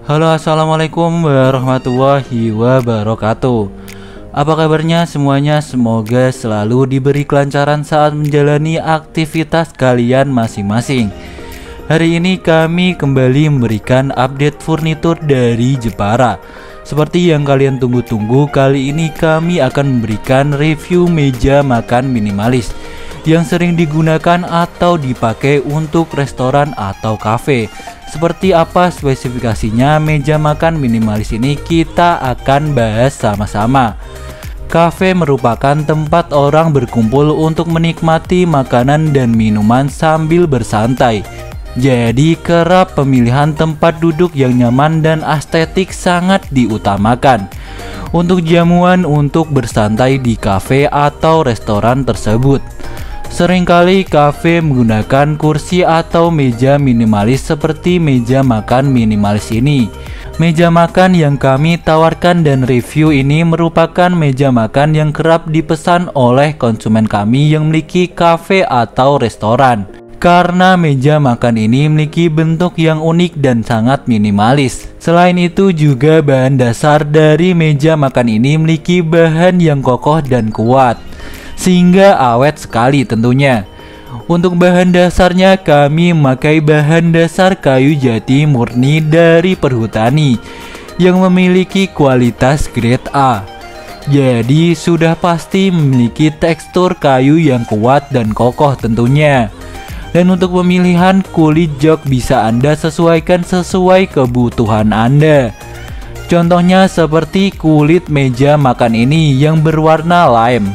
Halo, assalamualaikum warahmatullahi wabarakatuh. Apa kabarnya semuanya? Semoga selalu diberi kelancaran saat menjalani aktivitas kalian masing-masing. Hari ini kami kembali memberikan update furnitur dari Jepara. Seperti yang kalian tunggu-tunggu, kali ini kami akan memberikan review meja makan minimalis yang sering digunakan atau dipakai untuk restoran atau kafe. Seperti apa spesifikasinya meja makan minimalis ini, kita akan bahas sama-sama. Kafe merupakan tempat orang berkumpul untuk menikmati makanan dan minuman sambil bersantai. Jadi kerap pemilihan tempat duduk yang nyaman dan estetik sangat diutamakan untuk jamuan untuk bersantai di kafe atau restoran tersebut. Seringkali kafe menggunakan kursi atau meja minimalis seperti meja makan minimalis ini. Meja makan yang kami tawarkan dan review ini merupakan meja makan yang kerap dipesan oleh konsumen kami yang memiliki kafe atau restoran. Karena meja makan ini memiliki bentuk yang unik dan sangat minimalis. Selain itu juga bahan dasar dari meja makan ini memiliki bahan yang kokoh dan kuat, sehingga awet sekali tentunya. Untuk bahan dasarnya kami memakai bahan dasar kayu jati murni dari perhutani yang memiliki kualitas grade A. Jadi sudah pasti memiliki tekstur kayu yang kuat dan kokoh tentunya. Dan untuk pemilihan kulit jok bisa Anda sesuaikan sesuai kebutuhan Anda. Contohnya seperti kulit meja makan ini yang berwarna lime.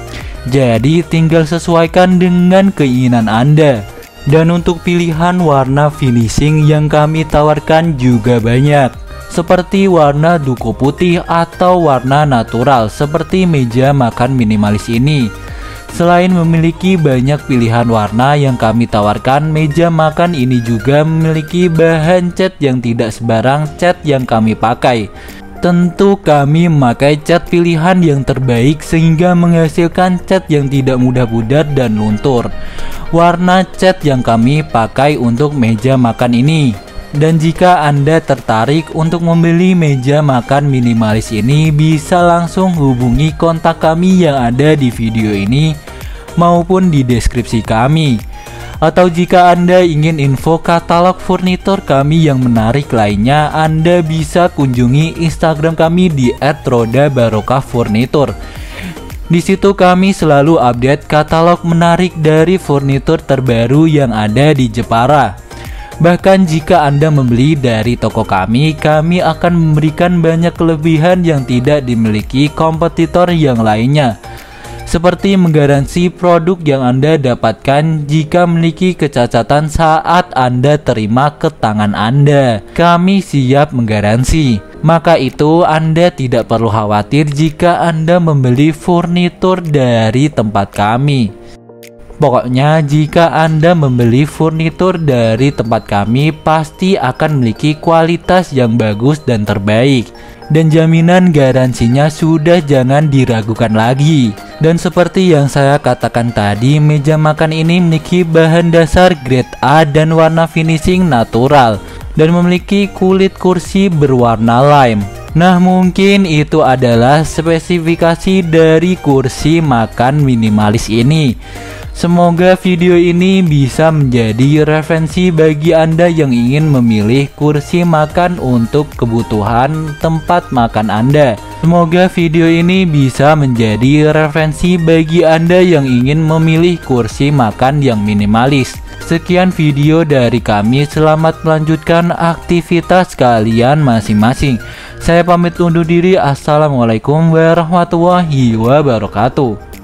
Jadi tinggal sesuaikan dengan keinginan Anda. Dan untuk pilihan warna finishing yang kami tawarkan juga banyak, seperti warna duku putih atau warna natural seperti meja makan minimalis ini. Selain memiliki banyak pilihan warna yang kami tawarkan, meja makan ini juga memiliki bahan cat yang tidak sembarang cat yang kami pakai. Tentu kami memakai cat pilihan yang terbaik sehingga menghasilkan cat yang tidak mudah pudar dan luntur. Warna cat yang kami pakai untuk meja makan ini. Dan jika Anda tertarik untuk membeli meja makan minimalis ini, bisa langsung hubungi kontak kami yang ada di video ini maupun di deskripsi kami. Atau jika Anda ingin info katalog furnitur kami yang menarik lainnya, Anda bisa kunjungi Instagram kami di @rodabarokahfurnitur. Di situ kami selalu update katalog menarik dari furnitur terbaru yang ada di Jepara. Bahkan jika Anda membeli dari toko kami akan memberikan banyak kelebihan yang tidak dimiliki kompetitor yang lainnya. Seperti menggaransi produk yang Anda dapatkan jika memiliki kecacatan saat Anda terima ke tangan Anda. Kami siap menggaransi. Maka itu Anda tidak perlu khawatir jika Anda membeli furnitur dari tempat kami. Pokoknya jika Anda membeli furnitur dari tempat kami pasti akan memiliki kualitas yang bagus dan terbaik. Dan jaminan garansinya sudah jangan diragukan lagi. Dan seperti yang saya katakan tadi, meja makan ini memiliki bahan dasar grade A dan warna finishing natural, dan memiliki kulit kursi berwarna lime. Nah, mungkin itu adalah spesifikasi dari kursi makan minimalis ini. Semoga video ini bisa menjadi referensi bagi Anda yang ingin memilih kursi makan untuk kebutuhan tempat makan Anda. Semoga video ini bisa menjadi referensi bagi Anda yang ingin memilih kursi makan yang minimalis. Sekian video dari kami, selamat melanjutkan aktivitas kalian masing-masing. Saya pamit undur diri, assalamualaikum warahmatullahi wabarakatuh.